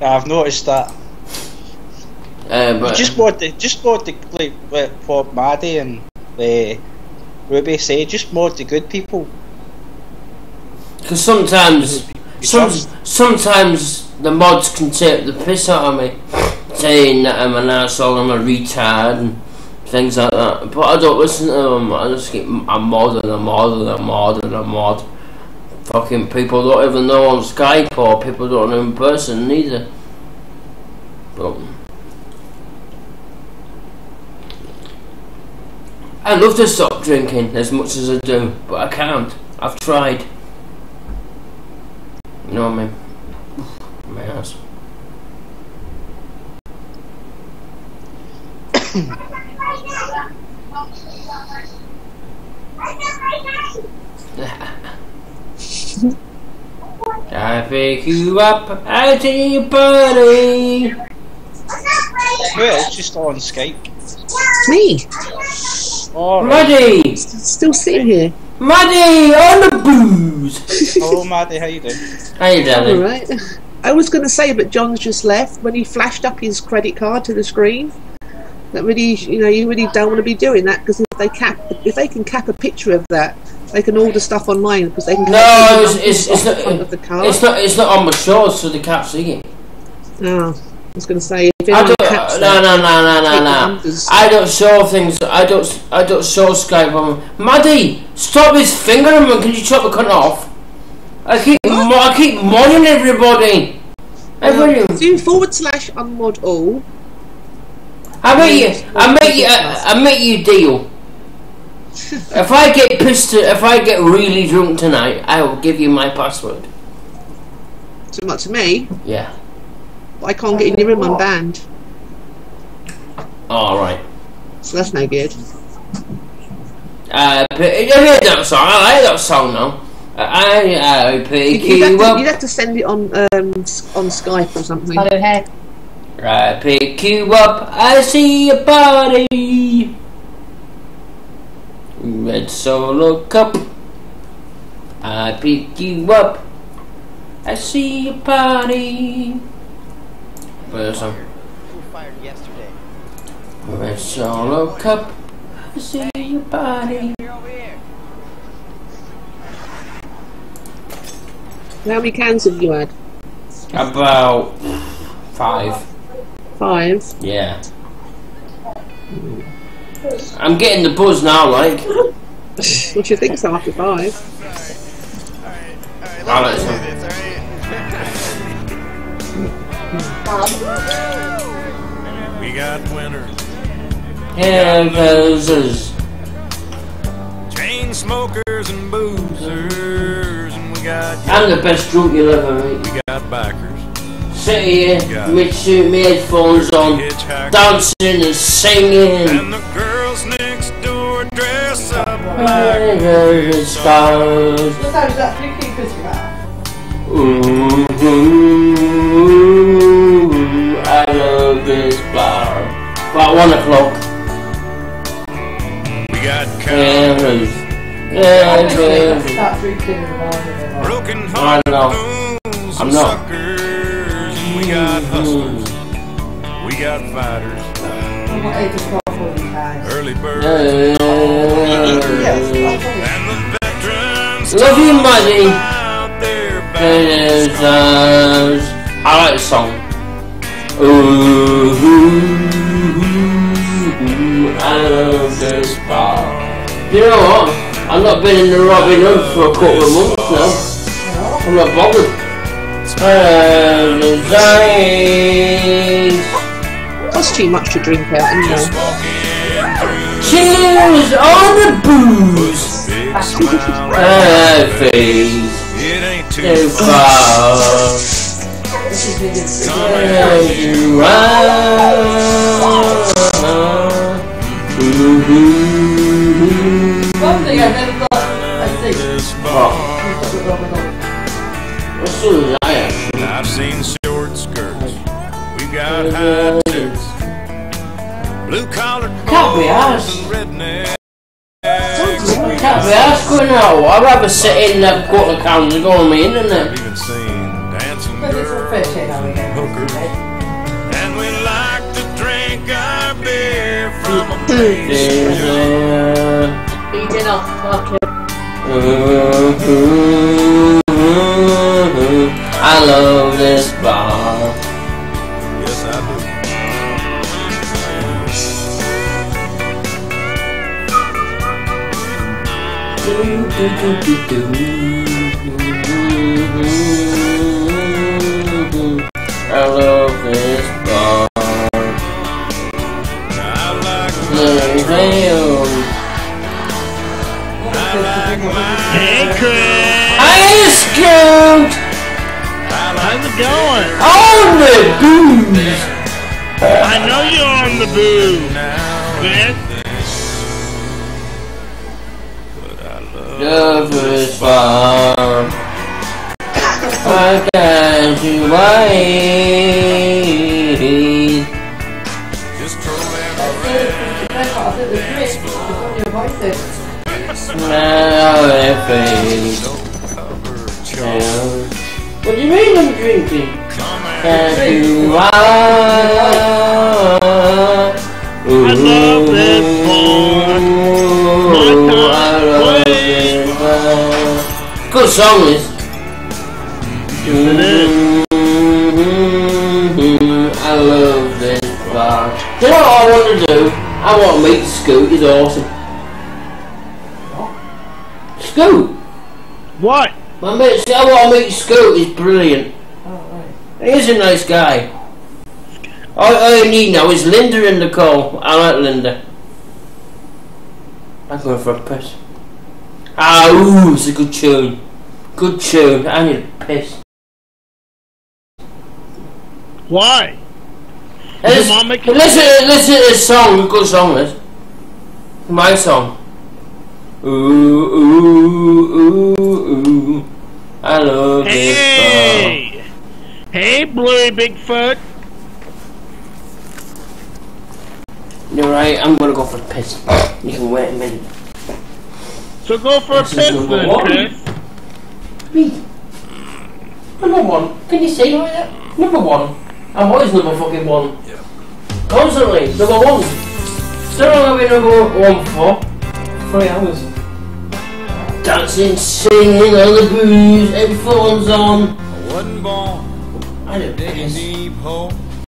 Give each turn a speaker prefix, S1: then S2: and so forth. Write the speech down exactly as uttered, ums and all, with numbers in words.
S1: I've noticed that.
S2: Uh, but
S1: just what the just what the like what Maddie and uh, Ruby say. Just mod the good people.
S2: Because sometimes, some, sometimes the mods can take the piss out of me, saying that I'm an asshole, I'm a retard, and things like that. But I don't listen to them. I just keep a mod and a mod and a mod and a mod. Fucking people don't even know on Skype, or people don't know in person neither. But I love to stop drinking as much as I do, but I can't. I've tried. You know what I mean? My ass. I pick you up at your party.
S1: Yeah, it's just on Skype.
S3: Me.
S1: Oh,
S2: Maddie!
S3: S still sitting here.
S2: Maddie, on the booze!
S1: Hello, Maddie, how you doing?
S2: How you doing?
S3: Alright. I was going to say, but John's just left. When he flashed up his credit card to the screen, that really, you know, you really don't want to be doing that, because if they cap, if they can cap a picture of that, they can order stuff online, because they can.
S2: No, it's, it's, it's not.
S3: Of the card.
S2: It's not. It's not on my shorts, so they can't see it.
S3: No, I was going to say. If
S2: I don't.
S3: caps
S2: No, no, no, no, no,
S3: take
S2: no.
S3: the numbers.
S2: I don't show things. I don't. I don't show Skype on. Maddie, stop his finger on me. Can you chop the cunt off? I keep. Mo I keep modding everybody. Everybody.
S3: Do forward slash unmod all.
S2: I make you. I make you. I, I make you a deal. If I get pissed, if I get really drunk tonight, I will give you my password.
S3: So much to me.
S2: Yeah.
S3: But I can't get in your room unbanned.
S2: All right.
S3: So that's no good.
S2: Uh, have you heard that song? I like that song now. I, I pick
S3: You'd, you'd,
S2: you
S3: have to,
S2: up.
S3: you'd have to send it on um, on Skype or something.
S4: Hello, hey.
S2: I pick you up. I see a body. Red Solo Cup. I pick you up. I see a party. Where's some?
S5: Fired yesterday.
S2: Red Solo Cup. I see a party.
S3: How many cans have you had?
S2: About five.
S3: Five.
S2: Yeah. I'm getting the buzz now, like.
S3: What do you think so after five?
S2: I'll let some.
S6: We got winners.
S2: Yeah, losers.
S6: Chain smokers and boozers, and we got.
S2: I'm the best drunk you'll ever meet.
S6: We got backers.
S2: Sit here, mid suit, me headphones on, dancing and singing.
S6: And the girls next door dress up like
S2: stars.
S4: What time is that three keepers you have?
S2: Ooh, I love this bar. About one o'clock.
S6: we got
S2: Cameras.
S6: cows,
S2: Yeah,
S4: That three keepers are
S6: broken
S2: I
S6: hearted
S2: know.
S6: fools
S2: I'm
S6: and
S2: not.
S6: suckers, and we got hustlers, we got fighters,
S4: I'm not eight o'clock all these guys.
S6: early birds,
S4: Yes,
S6: and the veterans.
S2: Love you, Maddie.
S6: Out there
S2: Jesus. I like the song. Ooh, I love this bar. You know what? I've not been in the Robin Hood for a couple of months now. I'm not bothered.
S3: That's too much to drink out anyway.
S2: Cheers on the booze. Face.
S6: It ain't too
S2: Too far. Where you are.
S4: One thing I never got, I think.
S2: What? What's the lion?
S6: I've seen short skirts. We got high tits. Blue collar
S2: Can't be arsed.
S6: and redneck.
S2: Can't be asked going out. I'd rather sit in and have a couple of cans and go on my internet.
S6: I've even seen dancing
S4: Because it's
S6: girls
S4: refreshing now
S6: and
S4: again.
S6: hookers. And we like to drink our beer from a main
S2: There's
S6: street.
S2: a
S4: Eating off, fuck it.
S2: I love this bar.
S6: Yes, I do.
S2: Do, do, do, do, do. I love this bar.
S6: I like
S2: Play hell.
S6: I like my
S7: Hey, Chris.
S2: I scout
S7: How's it going?
S2: on the booze.
S7: I know you're on the booze,
S6: now.
S7: Chris.
S2: Love this bar. Why can't you wait?
S6: Just throw them
S4: I think the drink is on your voices.
S2: Now it fades.
S6: cover
S2: Yeah.
S6: charge.
S2: What do you mean I'm drinking?
S6: Come and
S2: Can't you wait?
S7: I love this bar. My time, please.
S2: Good song, this.
S7: It is.
S2: I love this bar. Do you know what I want to do? I want to meet Scoot. He's awesome. Scoot,
S7: What?
S2: my mate. I want to meet Scoot. He's brilliant.
S4: Oh, right.
S2: He's a nice guy. All, all you need now is Linda in the call. I like Linda. I'm going for a piss. Ah, ooh, it's a good tune. Good tune. I need a piss.
S7: Why?
S2: Listen,
S7: mom make-
S2: listen, listen to this song. A good song, this. My song. Ooh, ooh, ooh, ooh. I love this
S7: Hey! Hey, Bluey Bigfoot.
S2: song. You're right. I'm gonna go for a piss. You can wait a minute.
S7: So go for a
S2: This is
S7: piss
S2: number
S7: then,
S2: one.
S7: Chris.
S2: Me. Number one. Can you say like that? Number one. I'm always number fucking one. Constantly. Number one. Still not be number one for three hours. Dancing, singing on the booze, headphones on.
S6: I wasn't born
S2: I don't
S6: digging
S2: piss.
S6: deep hole.